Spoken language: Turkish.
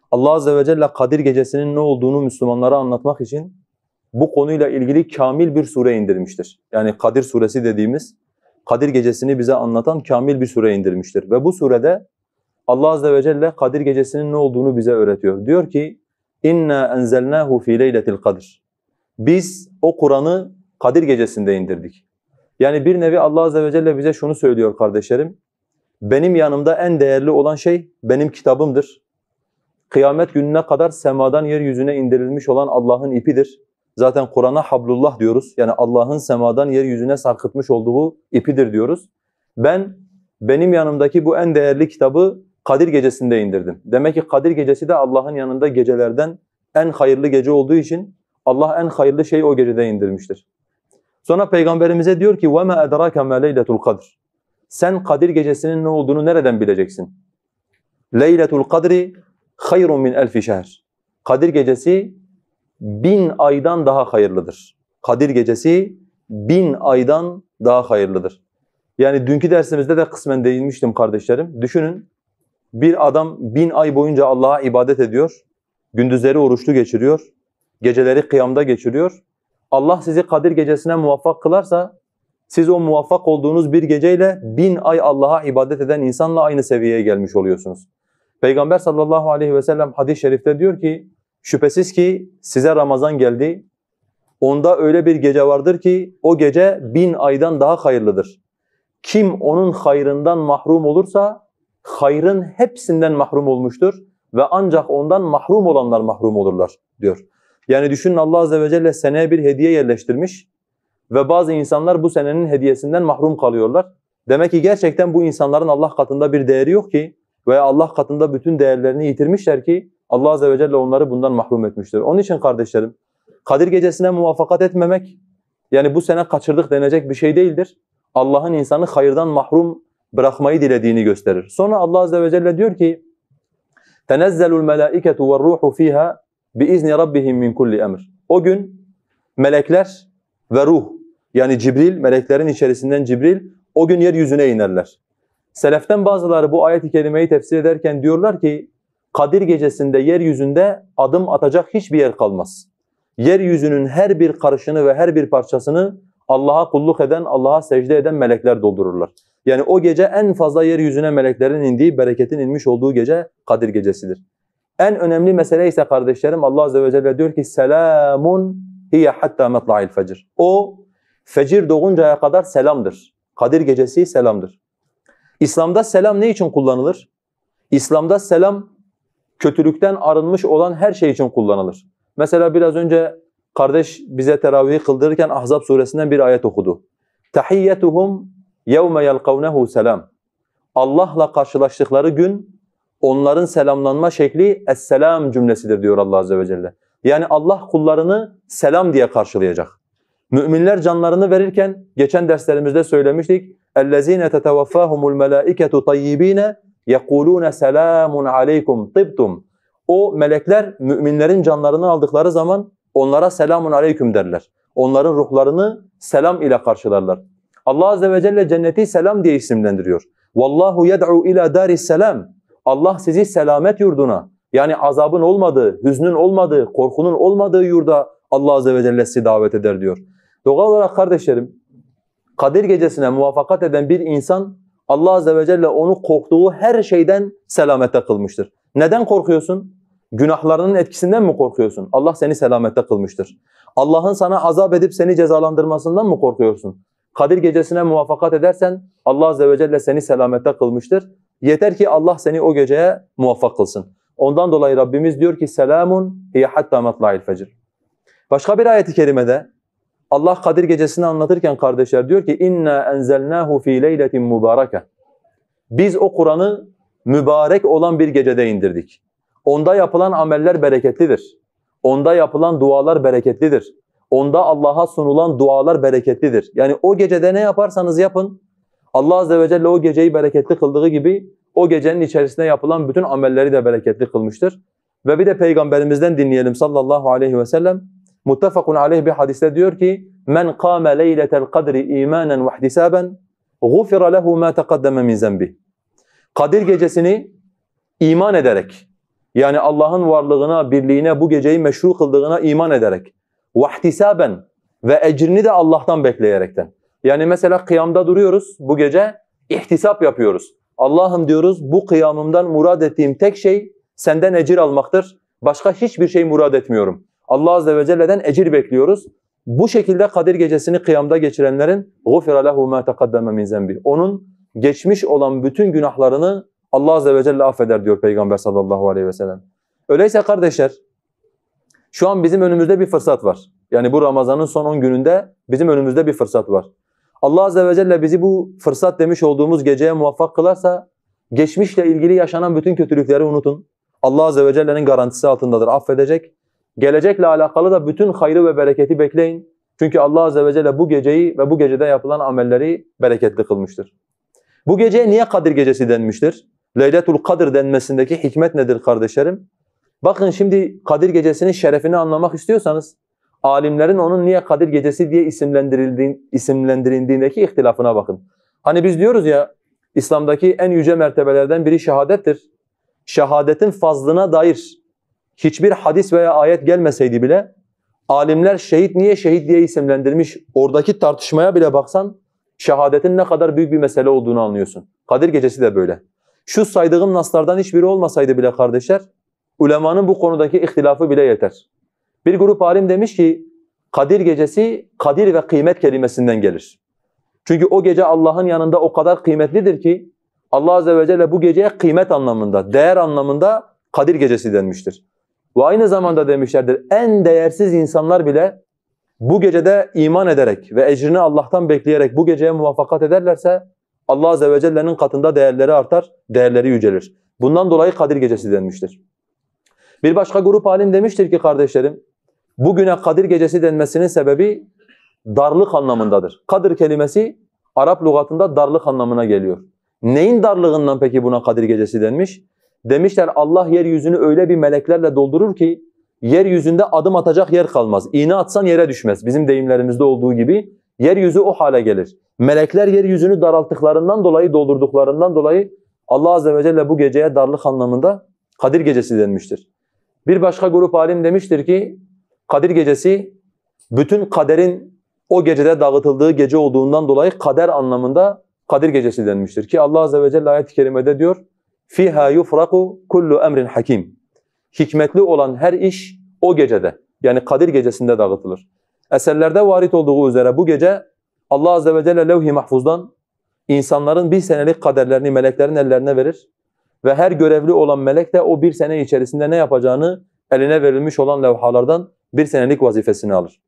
Allah Azze ve Celle Kadir Gecesi'nin ne olduğunu Müslümanlara anlatmak için bu konuyla ilgili kamil bir sure indirmiştir. Yani Kadir Suresi dediğimiz Kadir Gecesi'ni bize anlatan kamil bir sure indirmiştir. Ve bu surede Allah Azze ve Celle Kadir Gecesi'nin ne olduğunu bize öğretiyor. Diyor ki İnna enzelnahu fi leyletil kadr. Biz o Kur'an'ı Kadir Gecesi'nde indirdik. Yani bir nevi Allah Azze ve Celle bize şunu söylüyor kardeşlerim. Benim yanımda en değerli olan şey benim kitabımdır. Kıyamet gününe kadar semadan yeryüzüne indirilmiş olan Allah'ın ipidir. Zaten Kur'an'a hablullah diyoruz. Yani Allah'ın semadan yeryüzüne sarkıtmış olduğu ipidir diyoruz. Benim yanımdaki bu en değerli kitabı Kadir Gecesi'nde indirdim. Demek ki Kadir Gecesi de Allah'ın yanında gecelerden en hayırlı gece olduğu için Allah en hayırlı şeyi o gecede indirmiştir. Sonra Peygamberimize diyor ki وَمَا أَدْرَاكَ مَا لَيْلَةُ الْقَدْرِ. Sen Kadir Gecesi'nin ne olduğunu nereden bileceksin? Leyletul Kadri hayrun min elfi şehr. Kadir Gecesi 1000 aydan daha hayırlıdır. Kadir Gecesi 1000 aydan daha hayırlıdır. Yani dünkü dersimizde de kısmen değinmiştim kardeşlerim. Düşünün, bir adam 1000 ay boyunca Allah'a ibadet ediyor, gündüzleri oruçlu geçiriyor, geceleri kıyamda geçiriyor. Allah sizi Kadir Gecesi'ne muvaffak kılarsa, siz o muvaffak olduğunuz bir geceyle 1000 ay Allah'a ibadet eden insanla aynı seviyeye gelmiş oluyorsunuz. Peygamber sallallahu aleyhi ve sellem hadis-i şerifte diyor ki, şüphesiz ki size Ramazan geldi, onda öyle bir gece vardır ki o gece 1000 aydan daha hayırlıdır. Kim onun hayrından mahrum olursa, hayrın hepsinden mahrum olmuştur ve ancak ondan mahrum olanlar mahrum olurlar diyor. Yani düşünün, Allah Azze ve Celle seneye bir hediye yerleştirmiş ve bazı insanlar bu senenin hediyesinden mahrum kalıyorlar. Demek ki gerçekten bu insanların Allah katında bir değeri yok ki veya Allah katında bütün değerlerini yitirmişler ki Allah Azze ve Celle onları bundan mahrum etmiştir. Onun için kardeşlerim, Kadir Gecesi'ne muvaffakat etmemek, yani bu sene kaçırdık denecek bir şey değildir. Allah'ın insanı hayırdan mahrum bırakmayı dilediğini gösterir. Sonra Allah Azze ve Celle diyor ki تَنَزَّلُ الْمَلَائِكَةُ وَالرُّوحُ ف۪يهَا بِإِذْنِ رَبِّهِمْ مِنْ كُلِّ اَمْرٍ. O gün melekler ve ruh, yani Cibril, meleklerin içerisinden Cibril o gün yeryüzüne inerler. Seleften bazıları bu ayet-i kerimeyi tefsir ederken diyorlar ki Kadir Gecesi'nde yeryüzünde adım atacak hiçbir yer kalmaz. Yeryüzünün her bir karışını ve her bir parçasını Allah'a kulluk eden, Allah'a secde eden melekler doldururlar. Yani o gece en fazla yeryüzüne meleklerin indiği, bereketin inmiş olduğu gece Kadir Gecesi'dir. En önemli mesele ise kardeşlerim, Allah Azze ve Celle diyor ki selamun hiye hatta matla'il fecr. O fecir doğuncaya kadar selamdır. Kadir Gecesi selamdır. İslam'da selam ne için kullanılır? İslam'da selam kötülükten arınmış olan her şey için kullanılır. Mesela biraz önce kardeş bize teravih kıldırırken Ahzab suresinden bir ayet okudu. Tahiyyetuhum yevme yelkavnehu selam. Allah'la karşılaştıkları gün onların selamlanma şekli es-selam cümlesidir diyor Allah Azze ve Celle. Yani Allah kullarını selam diye karşılayacak. Müminler canlarını verirken geçen derslerimizde söylemiştik. اَلَّذ۪ينَ تَتَوَفَّاهُمُ الْمَلَائِكَةُ طَيِّب۪ينَ يَقُولُونَ سَلَامٌ عَلَيْكُمْ طِبْتُمْ. O melekler müminlerin canlarını aldıkları zaman onlara selamun aleyküm derler. Onların ruhlarını selam ile karşılarlar. Allah Azze ve Celle cenneti selam diye isimlendiriyor. Vallahu yed'u ila daris selam. Allah sizi selamet yurduna, yani azabın olmadığı, hüznün olmadığı, korkunun olmadığı yurda Allah Azze ve Celle sizi davet eder diyor. Doğal olarak kardeşlerim, Kadir Gecesi'ne muvaffakat eden bir insan Allah Azze ve Celle onu korktuğu her şeyden selamette kılmıştır. Neden korkuyorsun? Günahlarının etkisinden mi korkuyorsun? Allah seni selamette kılmıştır. Allah'ın sana azap edip seni cezalandırmasından mı korkuyorsun? Kadir Gecesi'ne muvaffakat edersen Allah Azze ve Celle seni selamette kılmıştır. Yeter ki Allah seni o geceye muvaffak kılsın. Ondan dolayı Rabbimiz diyor ki selamun hiye hatta matla'il fecr. Başka bir ayet-i kerimede Allah Kadir Gecesi'ni anlatırken kardeşler diyor ki inna enzelnahu fi leyletin mübareke. Biz o Kur'an'ı mübarek olan bir gecede indirdik. Onda yapılan ameller bereketlidir. Onda yapılan dualar bereketlidir. Onda Allah'a sunulan dualar bereketlidir. Yani o gecede ne yaparsanız yapın, Allah Azze ve Celle o geceyi bereketli kıldığı gibi o gecenin içerisinde yapılan bütün amelleri de bereketli kılmıştır. Ve bir de Peygamberimizden dinleyelim sallallahu aleyhi ve sellem. Muttefakun aleyh bir hadiste diyor ki men kâme leyletel kadri imanen ve ihtisaben gufira lehu ma taqaddeme min zenbi. Kadir Gecesi'ni iman ederek, Yani Allah'ın varlığına, birliğine, bu geceyi meşru kıldığına iman ederek. وَاحْتِسَابًا ve ecrini de Allah'tan bekleyerekten. Yani mesela kıyamda duruyoruz bu gece, ihtisap yapıyoruz. Allah'ım diyoruz, bu kıyamımdan murad ettiğim tek şey senden ecir almaktır. Başka hiçbir şey murad etmiyorum. Allah Azze ve Celle'den ecir bekliyoruz. Bu şekilde Kadir Gecesi'ni kıyamda geçirenlerin غُفِرَ لَهُ مَا تَقَدَّمَ مِنْ ذَنْبِهِ onun geçmiş olan bütün günahlarını Allah Azze ve Celle affeder diyor Peygamber sallallahu aleyhi ve sellem. Öyleyse kardeşler, şu an bizim önümüzde bir fırsat var. Yani bu Ramazan'ın son 10 gününde bizim önümüzde bir fırsat var. Allah Azze ve Celle bizi bu fırsat demiş olduğumuz geceye muvaffak kılarsa, geçmişle ilgili yaşanan bütün kötülükleri unutun. Allah Azze ve Celle'nin garantisi altındadır, affedecek. Gelecekle alakalı da bütün hayrı ve bereketi bekleyin. Çünkü Allah Azze ve Celle bu geceyi ve bu gecede yapılan amelleri bereketli kılmıştır. Bu geceye niye Kadir Gecesi denmiştir? Leyletul Kadir denmesindeki hikmet nedir kardeşlerim? Bakın şimdi Kadir Gecesi'nin şerefini anlamak istiyorsanız, alimlerin onun niye Kadir Gecesi diye isimlendirildiğindeki ihtilafına bakın. Hani biz diyoruz ya, İslam'daki en yüce mertebelerden biri şehadettir. Şehadetin fazlına dair hiçbir hadis veya ayet gelmeseydi bile, alimler şehit niye şehit diye isimlendirmiş, oradaki tartışmaya bile baksan, şehadetin ne kadar büyük bir mesele olduğunu anlıyorsun. Kadir Gecesi de böyle. Şu saydığım naslardan hiçbiri olmasaydı bile kardeşler, ulemanın bu konudaki ihtilafı bile yeter. Bir grup alim demiş ki, Kadir Gecesi, kadir ve kıymet kelimesinden gelir. Çünkü o gece Allah'ın yanında o kadar kıymetlidir ki, Allah Azze ve Celle bu geceye kıymet anlamında, değer anlamında Kadir Gecesi denmiştir. Ve aynı zamanda demişlerdir, en değersiz insanlar bile bu gecede iman ederek ve ecrini Allah'tan bekleyerek bu geceye muvaffakat ederlerse, Allah Azze ve Celle'nin katında değerleri artar, değerleri yücelir. Bundan dolayı Kadir Gecesi denmiştir. Bir başka grup alim demiştir ki kardeşlerim, bugüne Kadir Gecesi denmesinin sebebi darlık anlamındadır. Kadir kelimesi Arap lügatında darlık anlamına geliyor. Neyin darlığından peki buna Kadir Gecesi denmiş? Demişler Allah yeryüzünü öyle bir meleklerle doldurur ki yeryüzünde adım atacak yer kalmaz. İğne atsan yere düşmez. Bizim deyimlerimizde olduğu gibi yeryüzü o hale gelir. Melekler yeryüzünü daralttıklarından dolayı, doldurduklarından dolayı Allah Azze ve Celle bu geceye darlık anlamında Kadir Gecesi denmiştir. Bir başka grup alim demiştir ki Kadir Gecesi bütün kaderin o gecede dağıtıldığı gece olduğundan dolayı kader anlamında Kadir Gecesi denmiştir. Ki Allah Azze ve Celle ayet-i kerimede diyor فِيهَا يُفْرَقُ كُلُّ اَمْرٍ حَكِيمٍ hikmetli olan her iş o gecede, yani Kadir Gecesi'nde dağıtılır. Eserlerde varit olduğu üzere bu gece Allah Azze ve Celle levh-i mahfuzdan insanların bir senelik kaderlerini meleklerin ellerine verir ve her görevli olan melek de o bir sene içerisinde ne yapacağını eline verilmiş olan levhalardan bir senelik vazifesini alır.